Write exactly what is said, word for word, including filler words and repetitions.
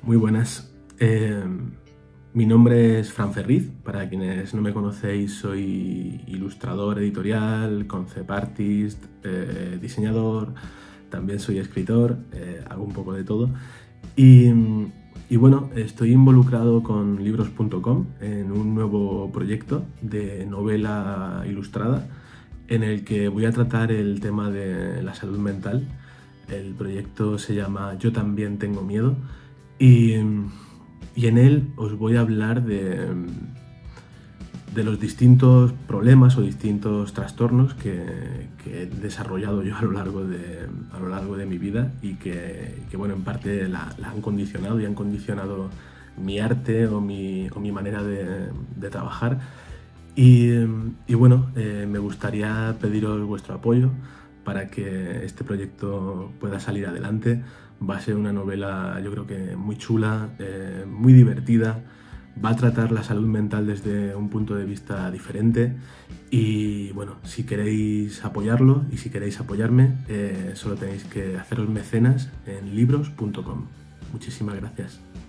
Muy buenas. Eh, mi nombre es Fran Ferriz. Para quienes no me conocéis, soy ilustrador, editorial, concept artist, eh, diseñador, también soy escritor, eh, hago un poco de todo. Y, y bueno, estoy involucrado con libros punto com en un nuevo proyecto de novela ilustrada en el que voy a tratar el tema de la salud mental. El proyecto se llama Yo también tengo miedo y, y en él os voy a hablar de, de los distintos problemas o distintos trastornos que, que he desarrollado yo a lo largo de, a lo largo de mi vida y que, que bueno, en parte la, la han condicionado y han condicionado mi arte o mi, o mi manera de, de trabajar. Y, y bueno, eh, me gustaría pediros vuestro apoyo para que este proyecto pueda salir adelante. Va a ser una novela, yo creo que muy chula, eh, muy divertida. Va a tratar la salud mental desde un punto de vista diferente. Y bueno, si queréis apoyarlo y si queréis apoyarme, eh, solo tenéis que haceros mecenas en libros punto com. Muchísimas gracias.